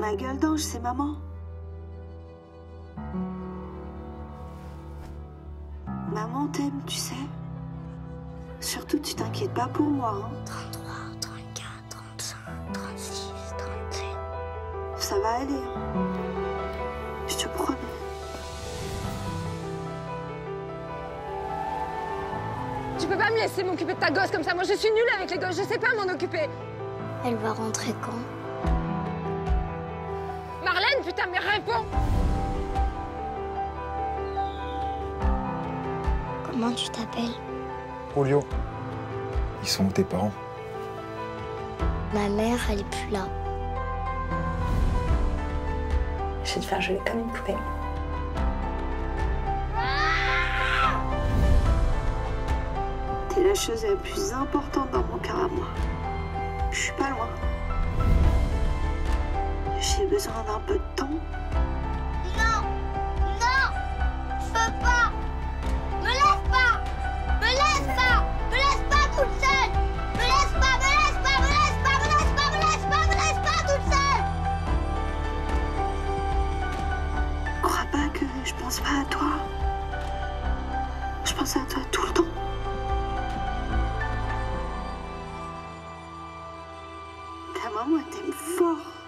Ma gueule d'ange, c'est maman. Maman t'aime, tu sais. Surtout, tu t'inquiètes pas pour moi. Hein. 33, 34, 35, 36, 37... Ça va aller. Hein. Je te promets. Tu peux pas me laisser m'occuper de ta gosse comme ça. Moi, je suis nulle avec les gosses. Je sais pas m'en occuper. Elle va rentrer quand? Marlène, putain, mais réponds! Comment tu t'appelles? Julio. Ils sont où tes parents? Ma mère, elle est plus là. Je vais te faire jouer comme une poupée. T'es la chose la plus importante dans mon cœur à moi. Je suis pas loin. J'ai besoin d'un peu de temps. Non! Non! Je peux pas! Me laisse pas! Me laisse pas! Me laisse pas toute seule! Me laisse pas! Me laisse pas! Me laisse pas! Me laisse pas! Me laisse pas! Me laisse pas toute seule! Crois pas que je pense pas à toi. Je pense à toi tout le temps. Ta maman, elle t'aime fort.